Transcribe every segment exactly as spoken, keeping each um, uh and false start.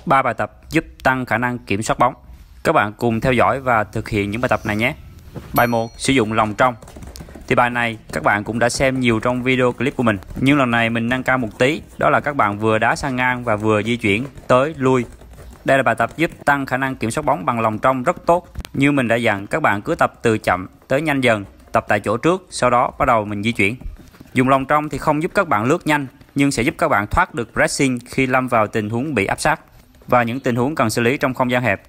ba bài tập giúp tăng khả năng kiểm soát bóng. Các bạn cùng theo dõi và thực hiện những bài tập này nhé. Bài một, sử dụng lòng trong. Thì bài này các bạn cũng đã xem nhiều trong video clip của mình, nhưng lần này mình nâng cao một tí, đó là các bạn vừa đá sang ngang và vừa di chuyển tới lui. Đây là bài tập giúp tăng khả năng kiểm soát bóng bằng lòng trong rất tốt. Như mình đã dặn, các bạn cứ tập từ chậm tới nhanh dần, tập tại chỗ trước, sau đó bắt đầu mình di chuyển. Dùng lòng trong thì không giúp các bạn lướt nhanh, nhưng sẽ giúp các bạn thoát được pressing khi lâm vào tình huống bị áp sát và những tình huống cần xử lý trong không gian hẹp.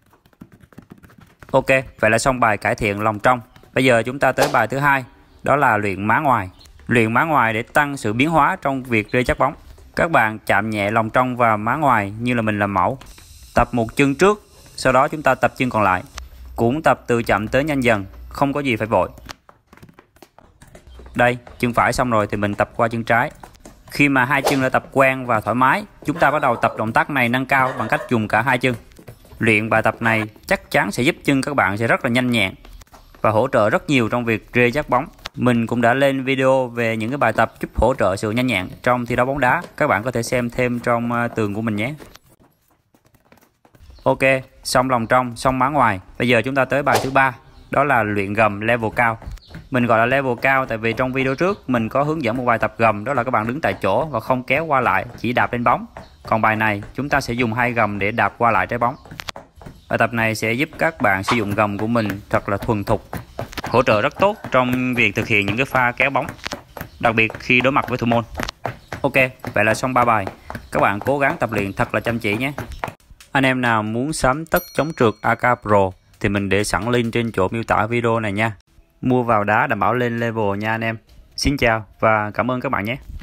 Ok, vậy là xong bài cải thiện lòng trong. Bây giờ chúng ta tới bài thứ hai, đó là luyện má ngoài. Luyện má ngoài để tăng sự biến hóa trong việc rê chắc bóng. Các bạn chạm nhẹ lòng trong và má ngoài như là mình làm mẫu. Tập một chân trước, sau đó chúng ta tập chân còn lại. Cũng tập từ chậm tới nhanh dần, không có gì phải vội. Đây, chân phải xong rồi thì mình tập qua chân trái. Khi mà hai chân đã tập quen và thoải mái, chúng ta bắt đầu tập động tác này nâng cao bằng cách dùng cả hai chân. Luyện bài tập này chắc chắn sẽ giúp chân các bạn sẽ rất là nhanh nhẹn và hỗ trợ rất nhiều trong việc rê chắc bóng. Mình cũng đã lên video về những cái bài tập giúp hỗ trợ sự nhanh nhẹn trong thi đấu bóng đá. Các bạn có thể xem thêm trong tường của mình nhé. Ok, xong lòng trong, xong má ngoài. Bây giờ chúng ta tới bài thứ ba, đó là luyện gầm level cao. Mình gọi là level cao tại vì trong video trước mình có hướng dẫn một bài tập gầm, đó là các bạn đứng tại chỗ và không kéo qua lại, chỉ đạp lên bóng. Còn bài này chúng ta sẽ dùng hai gầm để đạp qua lại trái bóng. Bài tập này sẽ giúp các bạn sử dụng gầm của mình thật là thuần thục, hỗ trợ rất tốt trong việc thực hiện những cái pha kéo bóng, đặc biệt khi đối mặt với thủ môn. Ok, vậy là xong ba bài. Các bạn cố gắng tập luyện thật là chăm chỉ nhé. Anh em nào muốn sắm tất chống trượt a ca Pro thì mình để sẵn link trên chỗ miêu tả video này nha. Mua vào đá đảm bảo lên level nha anh em. Xin chào và cảm ơn các bạn nhé.